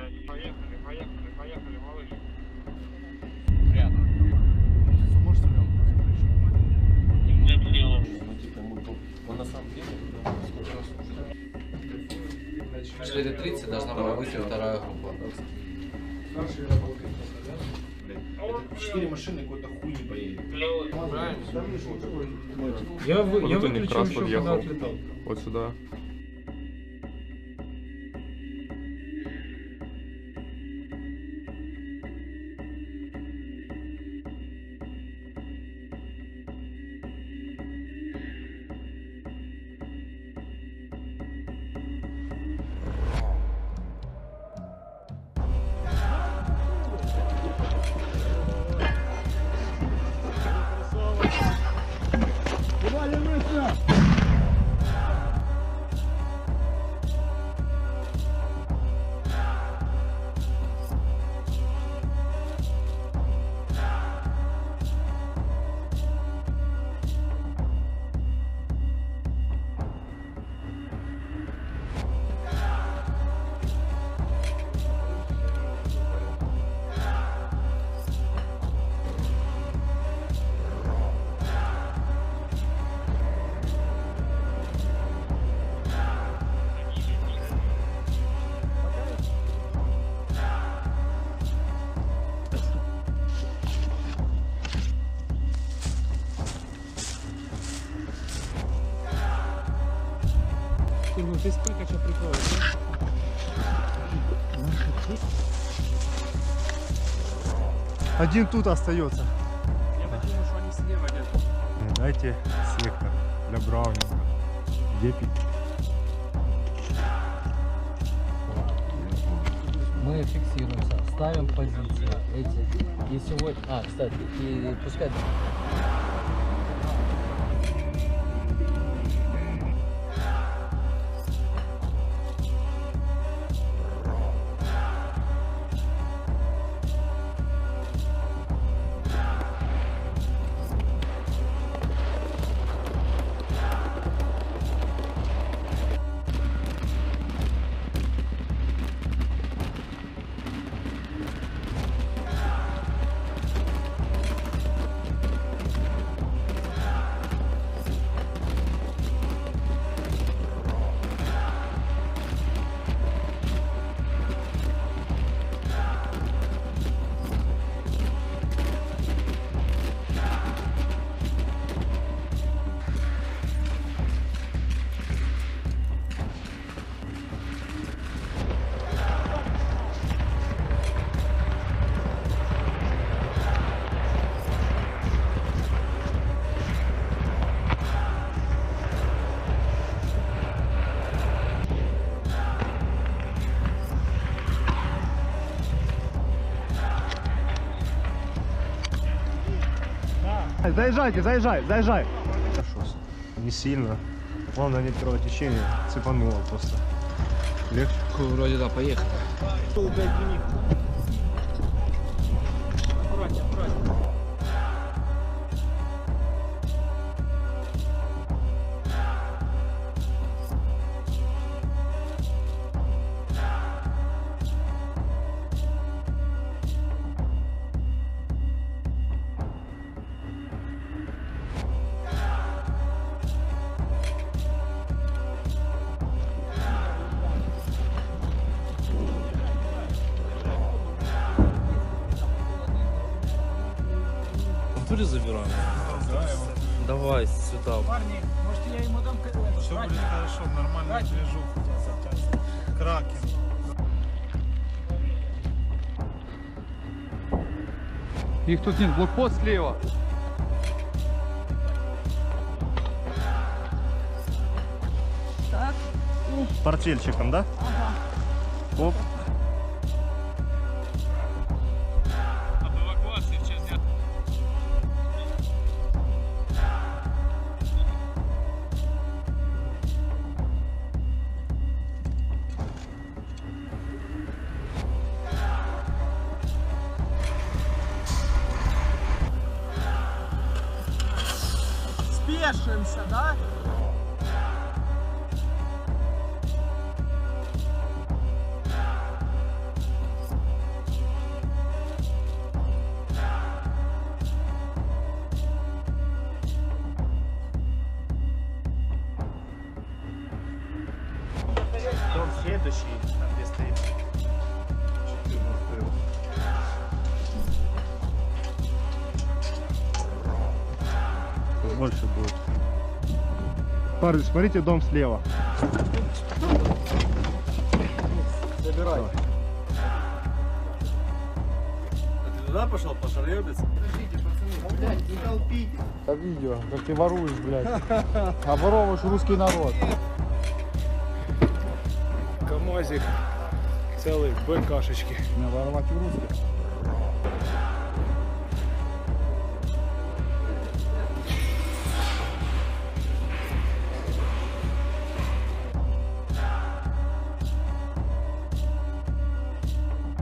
Поехали, поехали, поехали, малыш. Рядом. Можешь стрелять? Ну, типа, он на самом деле, сколько раз уже. 4:30 должна была выйти вторая группа. Старший работает. Это 4 машины какой-то хуй не поедет. Я Вот это выключил Некрас еще, подъехал. когда отлетал. Вот сюда. Ну ты сколько сейчас прикроешь? Один тут остается. Я почему, что они слева где-то. Дайте сектор для Браунинга. Где пить? Мы фиксируемся, ставим позиции эти. И сегодня... кстати, и пускай... Заезжайте, заезжай. Хорошо. Не сильно. Главное не кровотечение. Цепануло просто. Легче. Вроде да, поехали. Аккуратнее, аккуратнее. Туре забираем? Давай сюда. Парни, может я ему дам это? Все будет хорошо, нормально движуху. Кракен. Их тут нет, блокпост слева. Портфельчиком, да? Ага. Оп. Об эвакуации сейчас нет. Спешимся, да? больше будет. Парни, смотрите, дом слева. Забирай. Ты туда пошел, пошаребиться? Это видео, как ты воруешь, блядь. Оборовываешь русский народ. КамАЗик целый, БКшечки. Не воровать в русских.